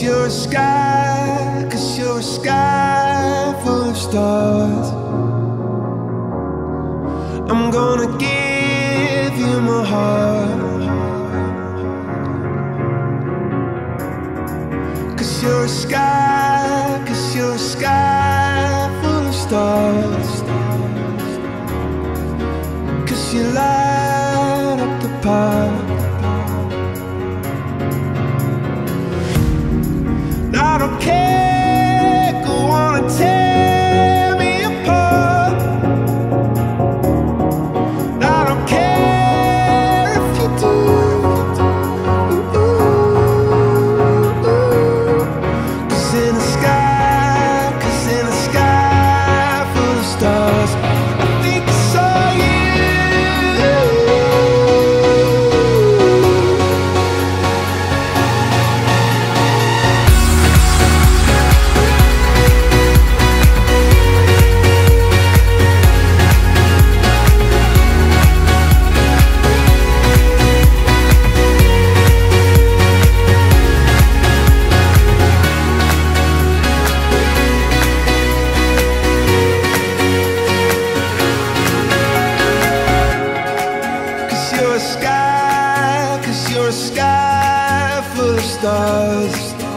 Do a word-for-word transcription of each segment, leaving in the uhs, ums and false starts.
'Cause you're a sky, 'cause you're a sky full of stars. I'm gonna give you my heart. 'Cause you're a sky, 'cause you're a sky full of stars. 'Cause you light up the park. I don't care, go on and tear me apart. I don't care if you do. Cause in the sky, cause in the sky full of stars, I think I saw you. You're a sky, 'cause you're a sky full of stars.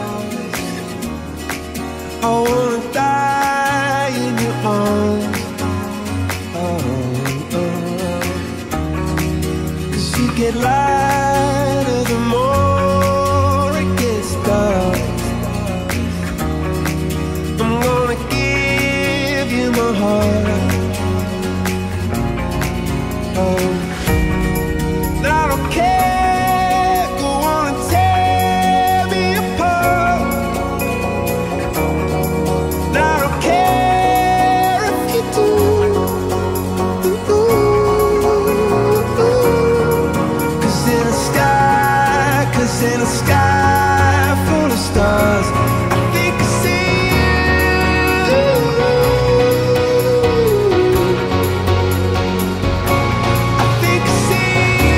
I wanna die in your arms. Oh, oh, oh. 'Cause you get lighter the more it gets dark. I'm gonna give you my heart. Oh, I don't care, go on and tear me apart. I don't care if you do. Cause in the sky, cause in the sky full of stars, I think I see you. I think I see you.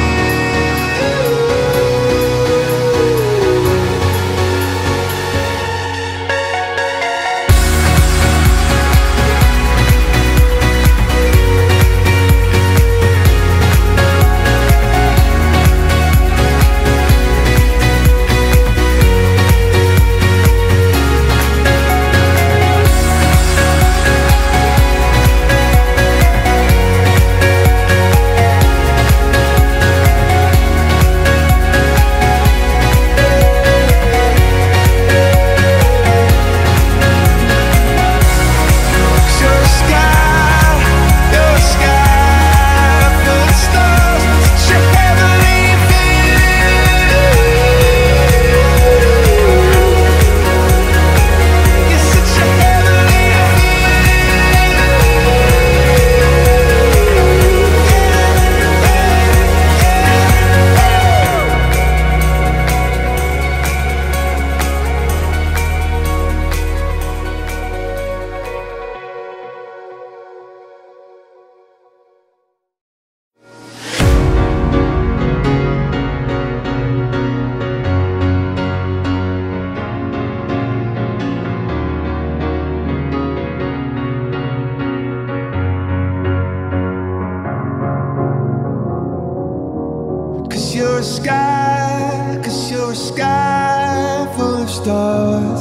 You're a sky, 'cause you're a sky full of stars.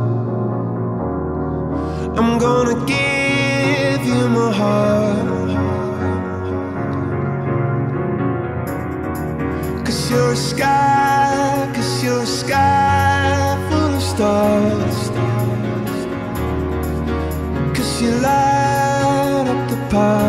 I'm gonna give you my heart. 'Cause you're a sky, 'cause you're a sky full of stars. 'Cause you light up the park.